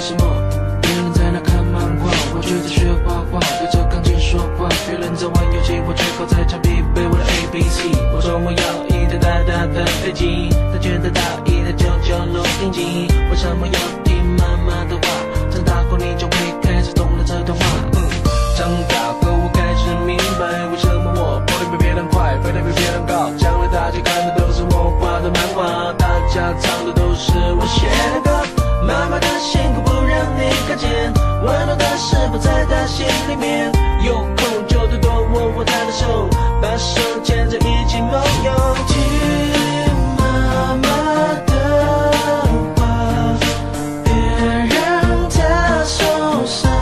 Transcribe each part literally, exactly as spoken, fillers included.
什么？别人在那看漫画，我却在学画画，对着钢琴说话。别人在玩游戏，我却靠在墙壁背我的 A B C。我说我要一台大大的飞机，他觉得大一台九九六定级。为什么要听妈妈的话？长大后你就会开始懂了这段话。嗯，长大后我开始明白，为什么我跑得比别人快，飞得比别人高。将来大家看的都是我画的漫画，大家唱的都是我写的歌。妈妈的辛苦不让你看见，温暖的是不在她心里面。有空就多多握握她的手，把手牵着一起梦游。听妈妈的话，别让她受伤，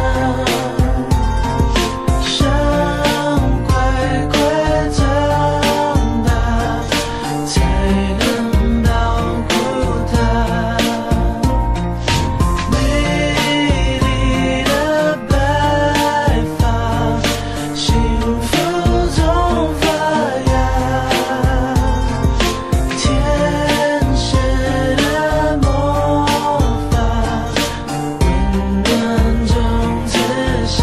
想乖乖长大，才能保护她。美丽的白发，幸福中发芽，天使的魔法，温暖中自杀。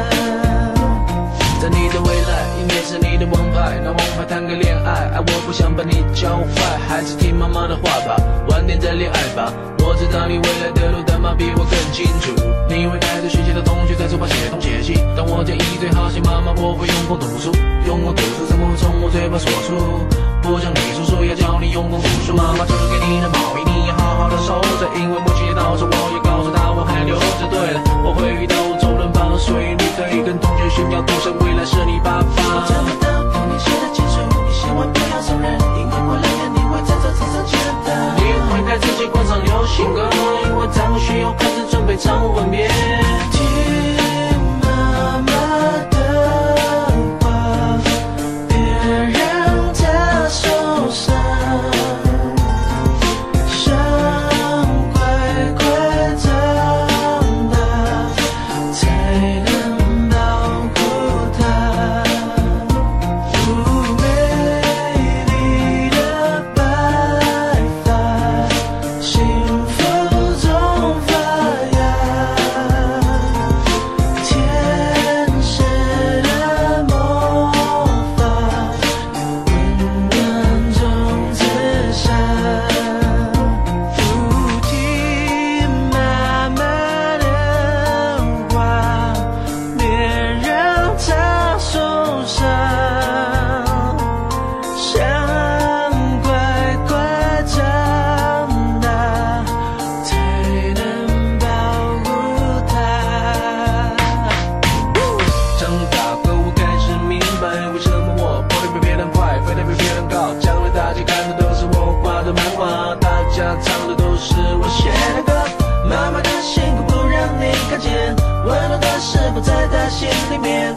在你的未来，音乐是你的王牌，拿王牌谈个恋爱，爱我不想把你教坏，还是听妈妈的话吧，晚点再恋爱吧。我知道你未来的路，但妈比我更清楚。你会带着学习的同学在书包写东写西，当我建议最好写妈妈，我会用功读书，用功读书怎么会从我嘴巴说出？不像你叔叔要教你用功读书，妈妈织给你的毛衣你要好好的收着，因为母亲节到时我也告诉她我还留着。对了，我会遇到周润发，所以你可以跟同学炫耀，赌神未来是你爸爸。我找不到给你写的情书，你千万不要送人，因为过两天你会在这纸上见到。你会开始习惯唱流行歌，因为在我需要开始准备唱吻别。听妈妈的话，别让她受伤，想乖乖长大，才能保护她。美丽的白发，幸福中发芽，天使的魔法，温暖中自杀。不听妈妈的话，别让她受伤，想乖乖长大，才能保护她。长大后我开始明白，为什么我跑得比别人快，飞得比别人高。将来大家看的都是我画的漫画，大家唱的都是我写的歌。妈妈的辛苦不让你看见，温暖的是不在她心里面。